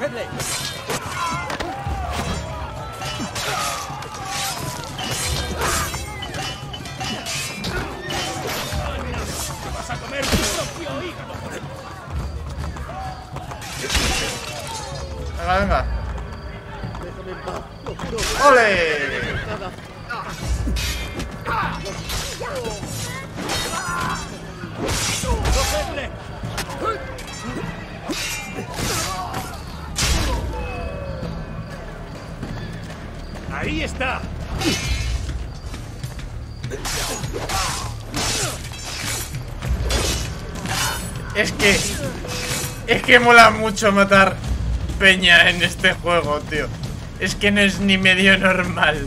¡Cogedle! ¡Te vas a comer tu propio hígado! Venga, venga. Déjame en paz. No quiero ¡Ole! nada. ¡Cogedle! ¡Ahí está! Es que mola mucho matar peña en este juego, tío. Es que no es ni medio normal.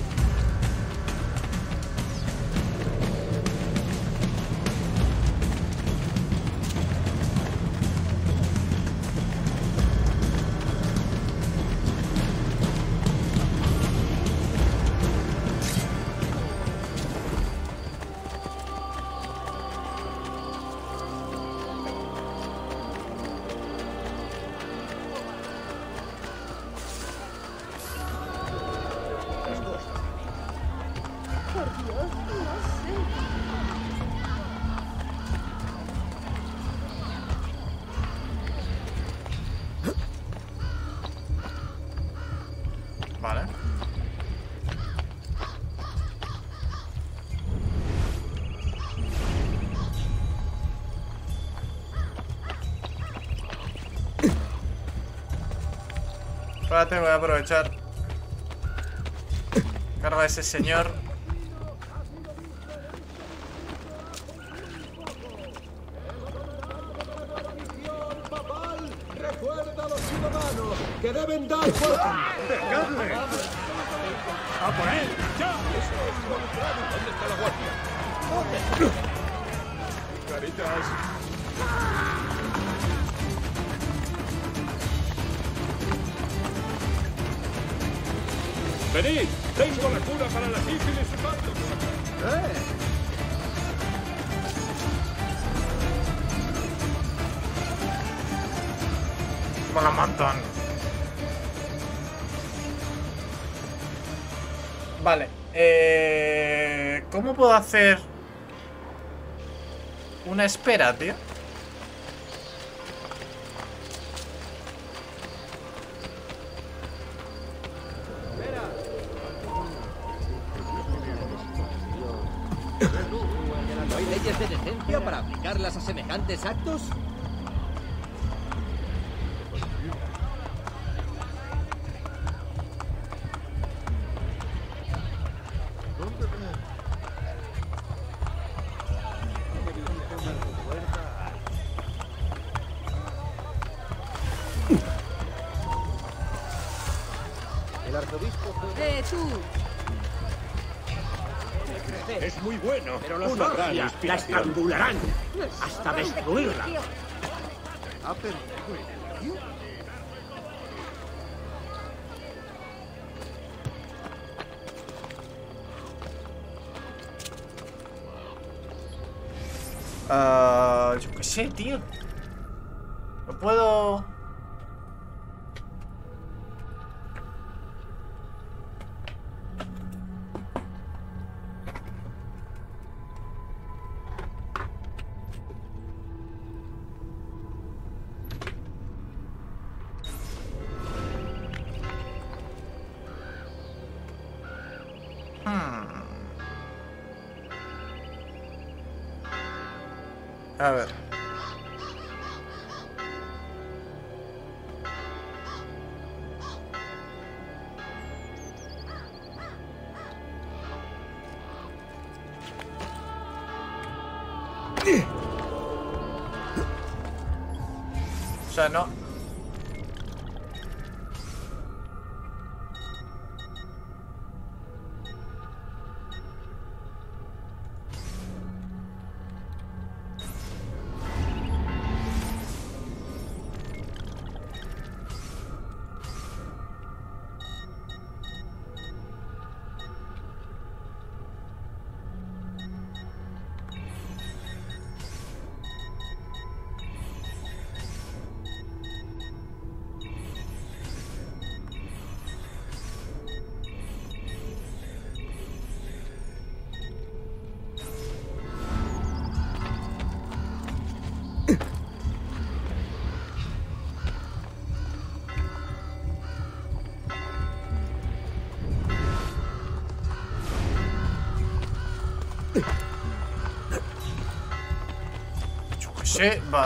Por Dios, no sé. Vale. Espérate, voy a aprovechar. Carga a ese señor. Papal, recuerda a los ciudadanos que deben dar por... ¡Dejadle! ¡A por él! ¡Ya! ¿Dónde está la guardia? Caritas. ¡Venid! ¡Tengo la cura para la sífilis y partos! Mola un montón. Vale. ¿Cómo puedo hacer una espera, tío? ¿No hay leyes de decencia para aplicarlas a semejantes actos? El arzobispo fue... Tú. Es muy bueno. Pero los Una gran Borgia la inspiración. estrangularán hasta destruirla. ha perdido el nervio. Yo qué sé, tío. No puedo... A ver. O sea, no. sé, va,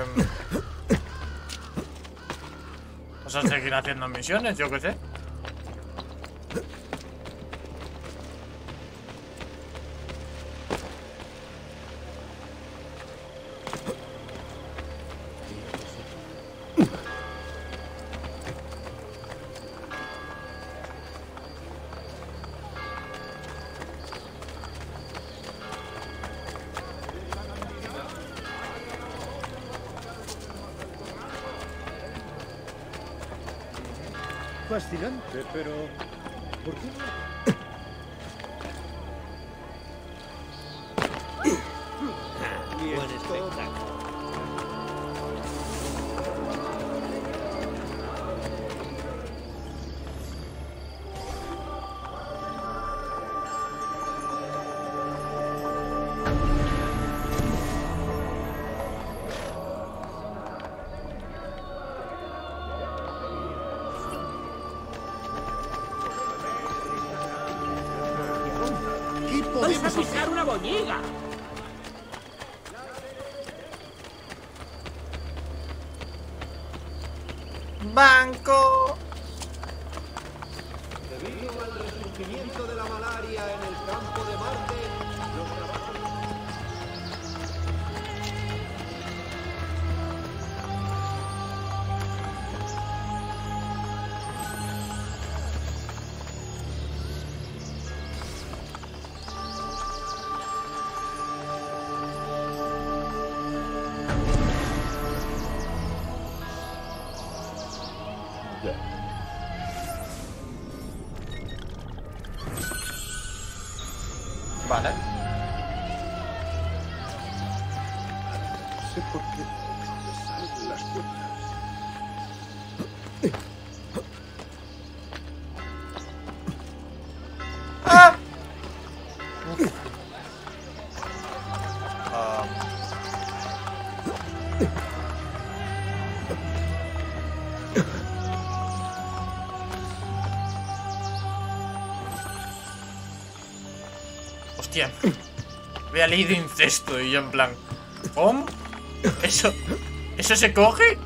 Vas a seguir haciendo misiones, yo qué sé. Fascinante, pero... ¿por qué no? Buen espectáculo. ¿Qué ¡Vas a pisar una boñiga! Banco. Debido al resurgimiento de la malaria en el campo de Marte, los trabajos... Vale. No sé por qué me salen las cuentas. ¡Ah! Hostia. Había leído incesto y yo en plan... ¿Cómo? ¿Eso se coge?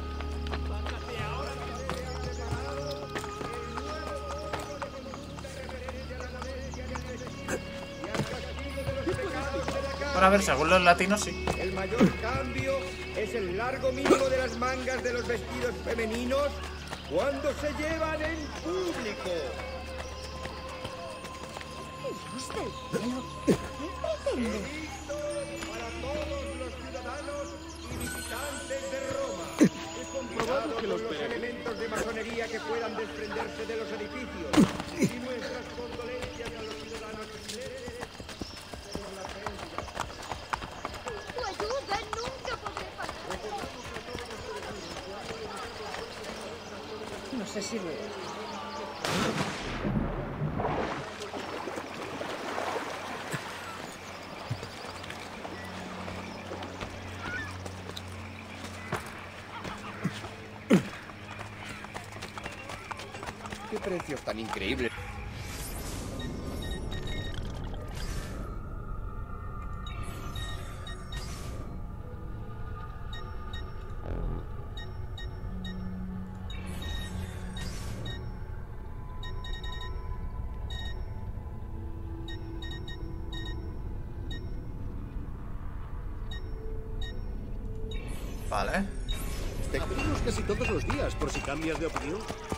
Bueno, a ver, según los latinos sí. El mayor cambio es el largo mínimo de las mangas de los vestidos femeninos cuando se llevan en público. Dios del cielo, ¿qué pretende? Edicto para todos los ciudadanos y visitantes de Roma. He comprobado que los elementos de masonería que puedan desprenderse de los edificios. Y nuestras condolencias a los ciudadanos ingleses por la pérdida. Tu ayuda nunca podré pagar. No sé si lo ¡Qué precios tan increíbles! Vale. Te escribimos casi todos los días, por si cambias de opinión.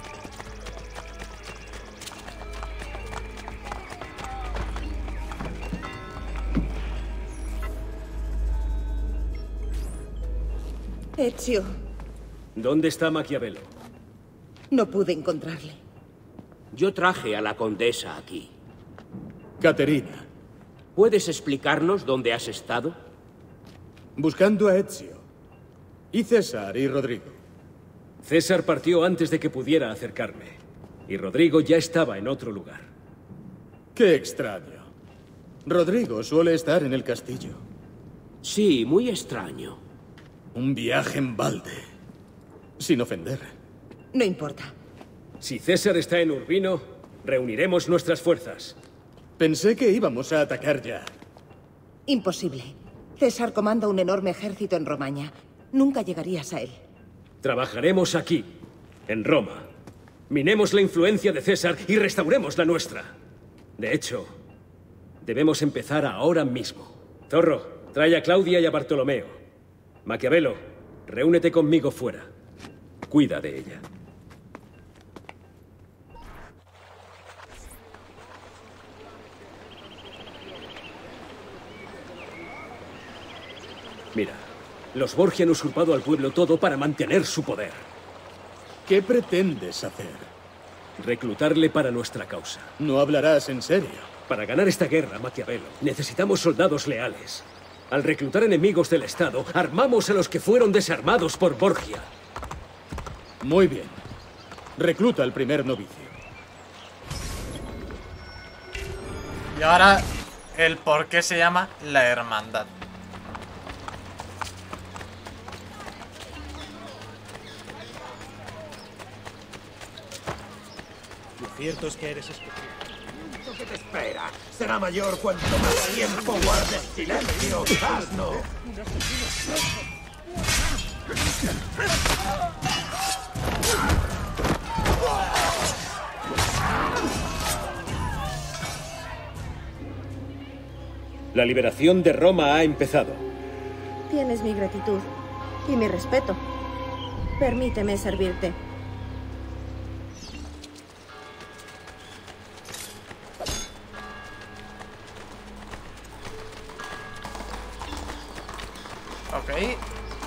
Ezio, ¿Dónde está Maquiavelo? no pude encontrarle. Yo traje a la condesa aquí. Caterina, ¿Puedes explicarnos dónde has estado? buscando a Ezio. Y César y Rodrigo. César partió antes de que pudiera acercarme. Y Rodrigo ya estaba en otro lugar. Qué extraño. Rodrigo suele estar en el castillo. Sí, muy extraño. Un viaje en balde. Sin ofender. No importa. Si César está en Urbino, reuniremos nuestras fuerzas. Pensé que íbamos a atacar ya. Imposible. César comanda un enorme ejército en Romaña. Nunca llegarías a él. Trabajaremos aquí, en Roma. Minemos la influencia de César y restauremos la nuestra. De hecho, debemos empezar ahora mismo. Zorro, trae a Claudia y a Bartolomeo. Maquiavelo, reúnete conmigo fuera. Cuida de ella. Mira, los Borgia han usurpado al pueblo todo para mantener su poder. ¿Qué pretendes hacer? Reclutarle para nuestra causa. ¿No hablarás en serio? Para ganar esta guerra, Maquiavelo, necesitamos soldados leales. Al reclutar enemigos del Estado, armamos a los que fueron desarmados por Borgia. Muy bien. Recluta al primer novicio. Y ahora, el por qué se llama la hermandad. Lo cierto es que eres especial. Lo que te espera será mayor cuanto más tiempo guardes silencio, asno. La liberación de Roma ha empezado. Tienes mi gratitud y mi respeto. Permíteme servirte. Ok.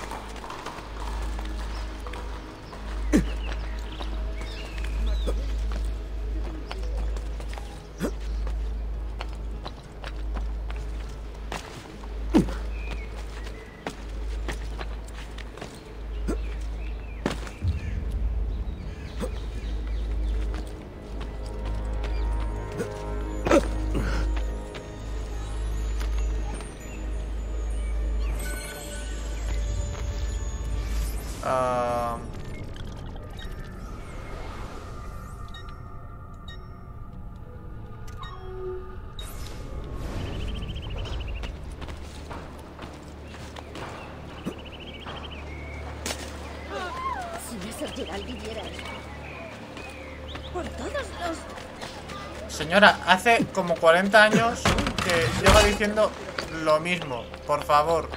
Por todos los... Señora, hace como 40 años que lleva diciendo lo mismo. Por favor.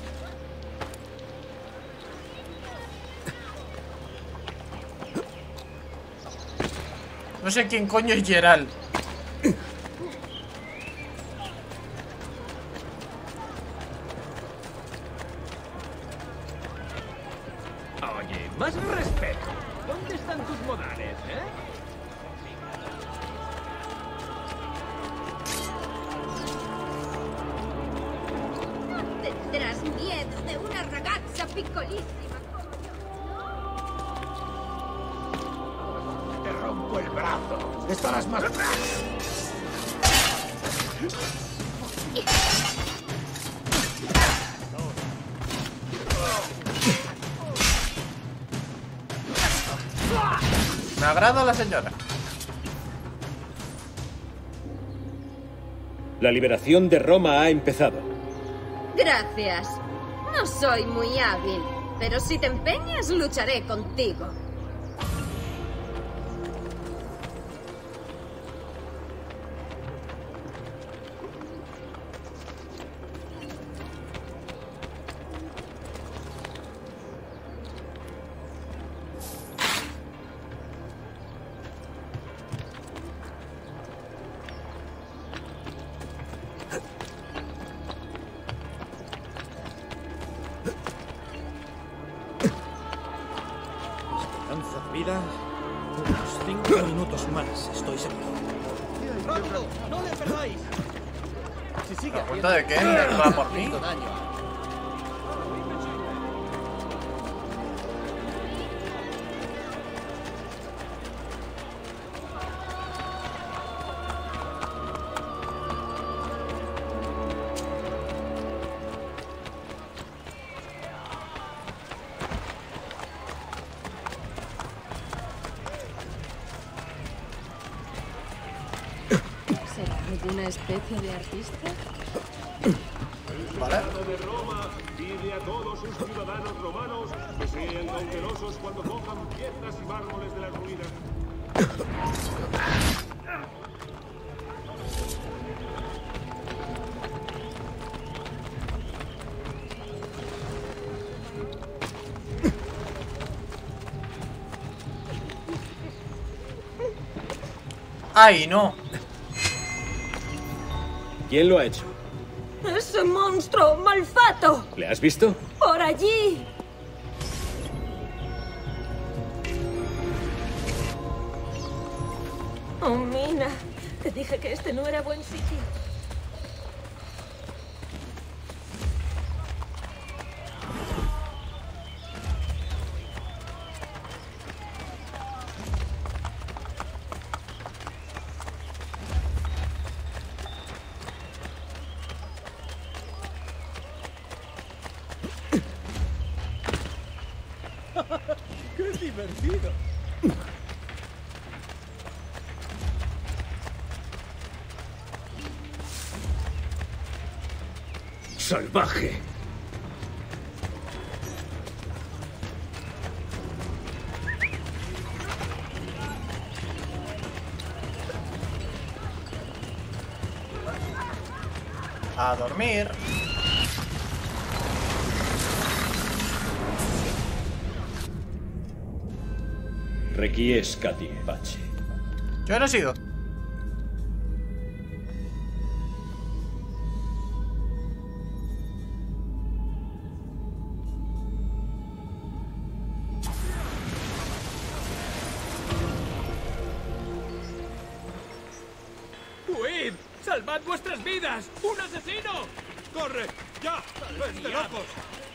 No sé quién coño es Geralt. Oye, más respeto. ¿Dónde están tus modales, Tendrás miedo de una ragazza piccolissima. Te rompo el brazo. Estarás más... Me agrada la señora. La liberación de Roma ha empezado. Gracias. No soy muy hábil, pero si te empeñas, lucharé contigo. Vida, unos 5 minutos más, estoy seguro. ¡Rápido! ¡No le perdáis! Si sigue ¿A cuenta de qué? ¿Va por mí? daño. ¿Será alguna especie de artista? Vale. de Roma pide a todos sus ciudadanos romanos que sean cautelosos cuando cojan piedras y mármoles de las ruinas. ¡Ay, no! ¿Quién lo ha hecho? ¡Ese monstruo malfato! ¿Le has visto? ¡Por allí! Oh, Mina, te dije que este no era buen sitio. ¡Qué divertido! ¡Salvaje! A dormir. Requiescat in pace. Yo no he sido. ¡Huid! ¡Salvad vuestras vidas! ¡Un asesino! ¡Corre! ¡Ya! ¡Vente locos!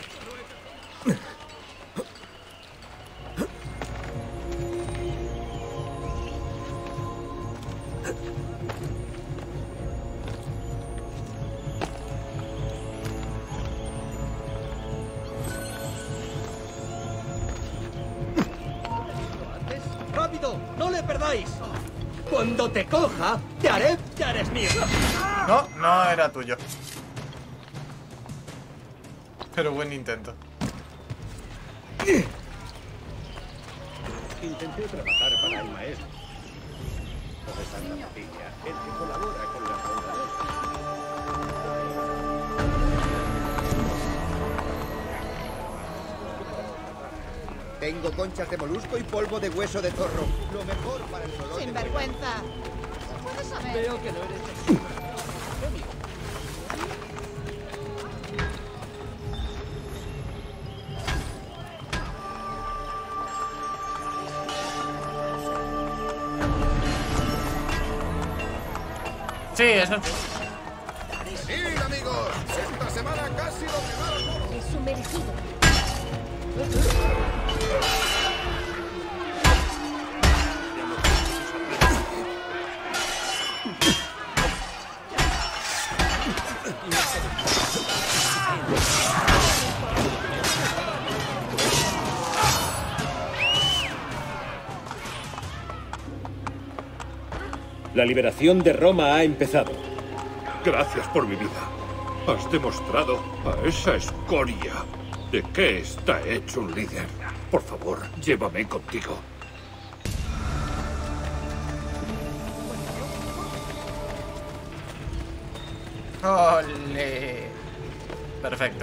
¡Rápido! ¡No le perdáis! Cuando te coja, te haré... ¡Ya eres mío! No, no era tuyo. Pero buen intento. Intenté trabajar para el maestro. Profesor Zapatilla, el que colabora con la fonda. Tengo conchas de molusco y polvo de hueso de zorro. Lo mejor para el dolor. Sin vergüenza. ¿Puedes saber? Veo que no eres... Sí, eso. Sí, amigos. Esta semana casi lo preparo. Es su merecido. La liberación de Roma ha empezado. Gracias por mi vida. Has demostrado a esa escoria de qué está hecho un líder. Por favor, llévame contigo. Ole. Perfecto.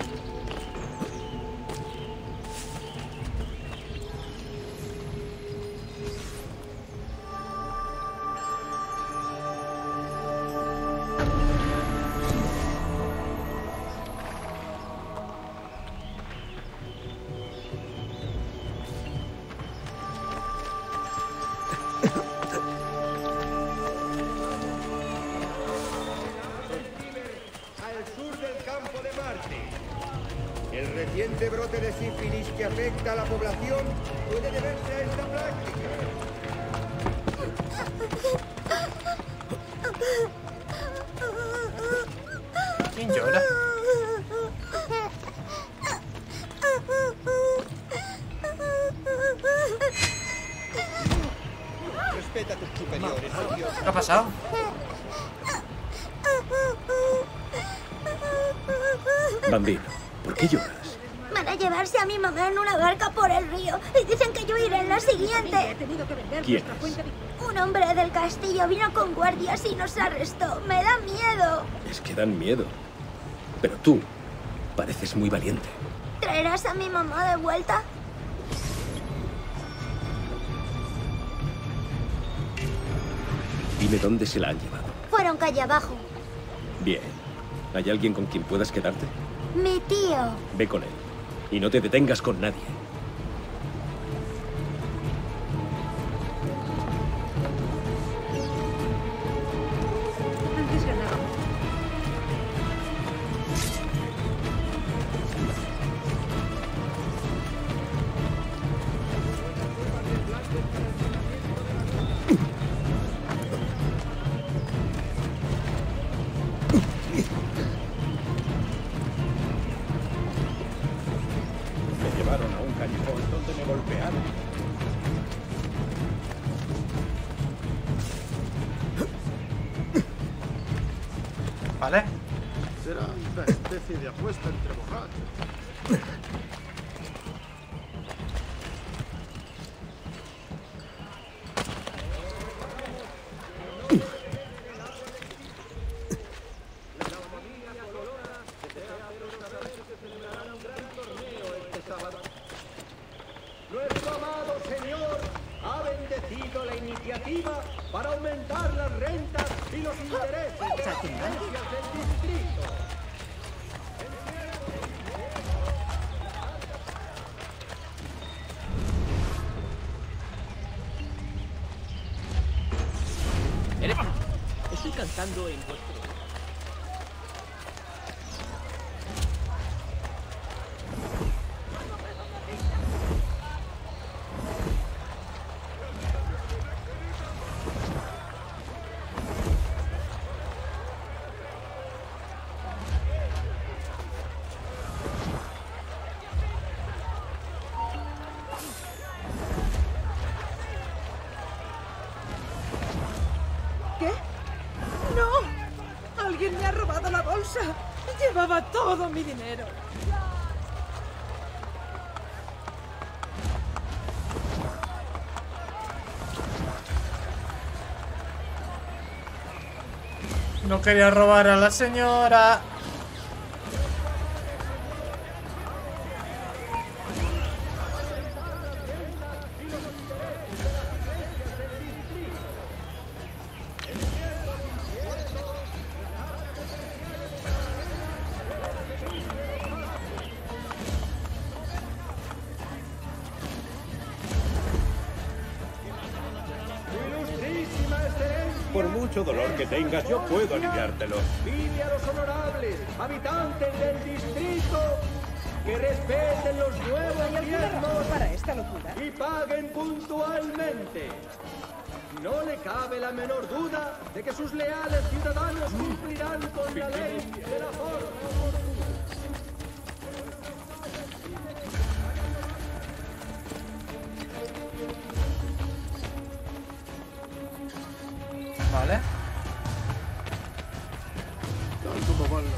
Al sur del campo de Marte. El reciente brote de sífilis que afecta a la población puede deberse a esta práctica. ¿Quién llora? Respeta a tus superiores, oh Dios. ¿Qué ha pasado? Bambino, ¿por qué lloras? Van a llevarse a mi mamá en una barca por el río y dicen que yo iré en la siguiente. ¿Quién? Un hombre del castillo vino con guardias y nos arrestó. Me da miedo. Es que dan miedo. Pero tú pareces muy valiente. ¿Traerás a mi mamá de vuelta? Dime dónde se la han llevado. Fueron calle abajo. Bien. ¿Hay alguien con quien puedas quedarte? Mi tío. Ve con él. Y no te detengas con nadie. Antes ganábamos. Me llevaron a un callejón donde me golpearon. Vale. Será una especie de apuesta entre borrachos. Nuestro amado señor ha bendecido la iniciativa para aumentar las rentas y los intereses de las iglesias del distrito. Estoy cantando en vuestro... ¿Qué? ¡No! ¡Alguien me ha robado la bolsa! Llevaba todo mi dinero. No quería robar a la señora. Ilustrísima excelencia. Por mucho dolor que tengas, yo puedo aliviártelo. Pide a los honorables habitantes del distrito que respeten los nuevos diezmos Para esta locura. y paguen puntualmente. No le cabe la menor duda de que sus leales ciudadanos cumplirán con la ley de la forma oportuna. Vale. Tal como van las...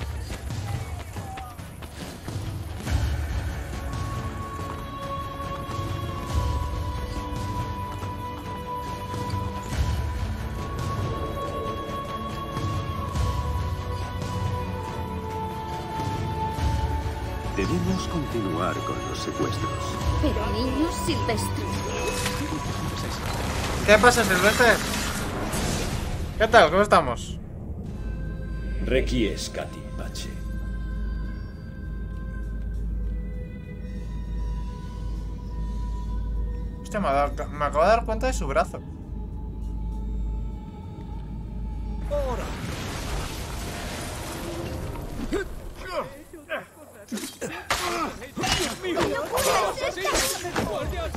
Debemos continuar con los secuestros. Pero niños silvestres. ¿Qué pasa, Silvestre? ¿Qué tal? ¿Cómo estamos? Requiescat in pace. Hostia, me acabo de dar cuenta de su brazo. ¡Dios mío! ¡Guardias!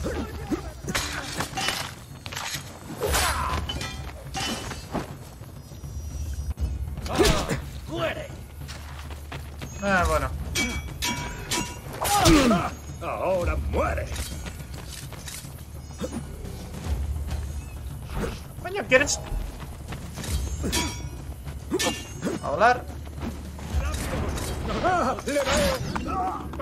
¡Muere! Bueno. Ahora muere. Coño, ¿quieres hablar? ¡Le veo!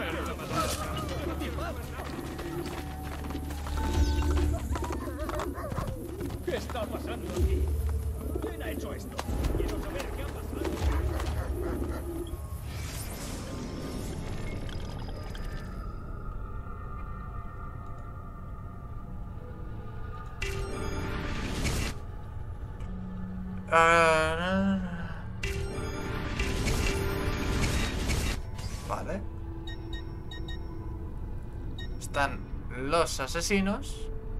¿Qué está pasando aquí? ¿Quién ha hecho esto? Quiero saber qué ha pasado. Vale. Están los asesinos.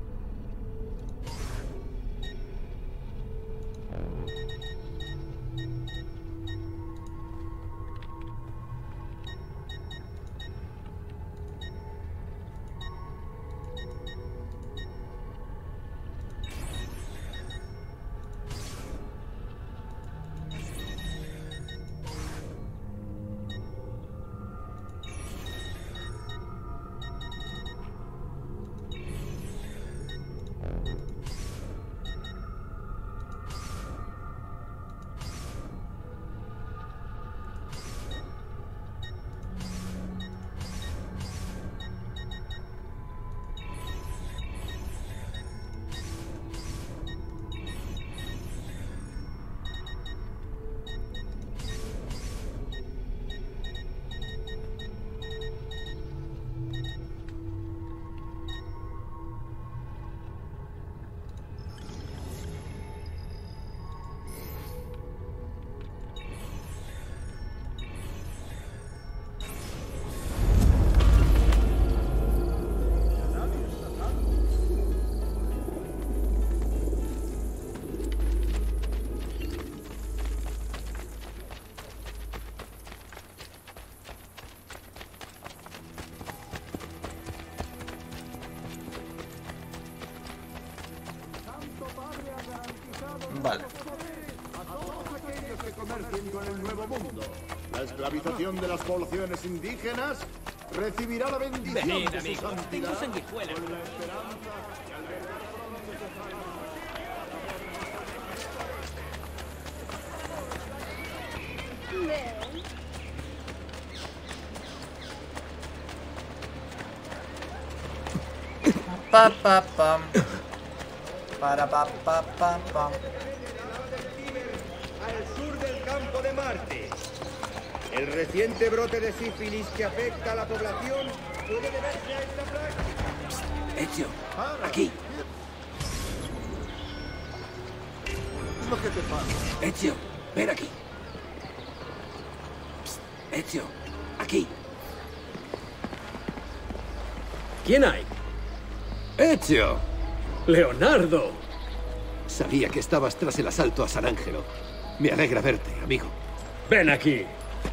Vale. A todos aquellos que comercien con el Nuevo Mundo, la esclavización de las poblaciones indígenas recibirá la bendición Venid, de su amigos, santidad tengo sanguijuelas. con la esperanza que albergará pronto se Pa pa pam. Para pa pa pa pam. Al sur del campo de Marte. El reciente brote de sífilis que afecta a la población puede deberse a esta plaga. Ezio, aquí. ¿Qué es lo que te pasa? Ezio, ven aquí. Ezio, aquí. ¿Quién hay? ¡Ezio! ¡Leonardo! Sabía que estabas tras el asalto a San Angelo. Me alegra verte, amigo. ¡Ven aquí!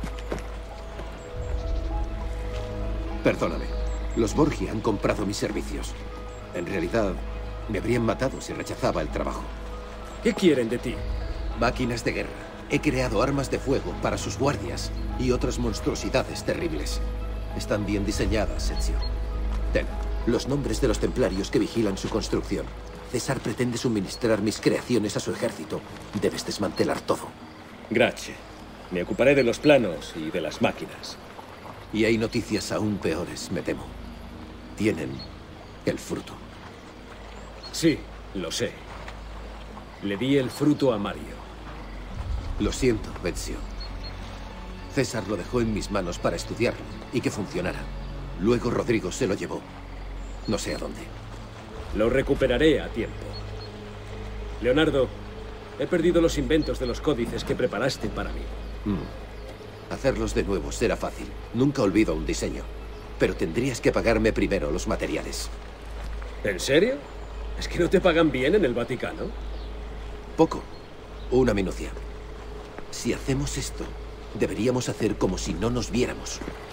Perdóname. Los Borgia han comprado mis servicios. En realidad, me habrían matado si rechazaba el trabajo. ¿Qué quieren de ti? Máquinas de guerra. He creado armas de fuego para sus guardias y otras monstruosidades terribles. Están bien diseñadas, Ezio. Ten, los nombres de los templarios que vigilan su construcción. César pretende suministrar mis creaciones a su ejército. Debes desmantelar todo. Grazie. Me ocuparé de los planos y de las máquinas. Y hay noticias aún peores, me temo. Tienen el fruto. Sí, lo sé. Le di el fruto a Mario. Lo siento, Ezio. César lo dejó en mis manos para estudiarlo y que funcionara. Luego Rodrigo se lo llevó. No sé a dónde. Lo recuperaré a tiempo. Leonardo, he perdido los inventos de los códices que preparaste para mí. Hacerlos de nuevo será fácil. Nunca olvido un diseño. Pero tendrías que pagarme primero los materiales. ¿En serio? ¿Es que no te pagan bien en el Vaticano? Poco. Una minucia. Si hacemos esto, deberíamos hacer como si no nos viéramos.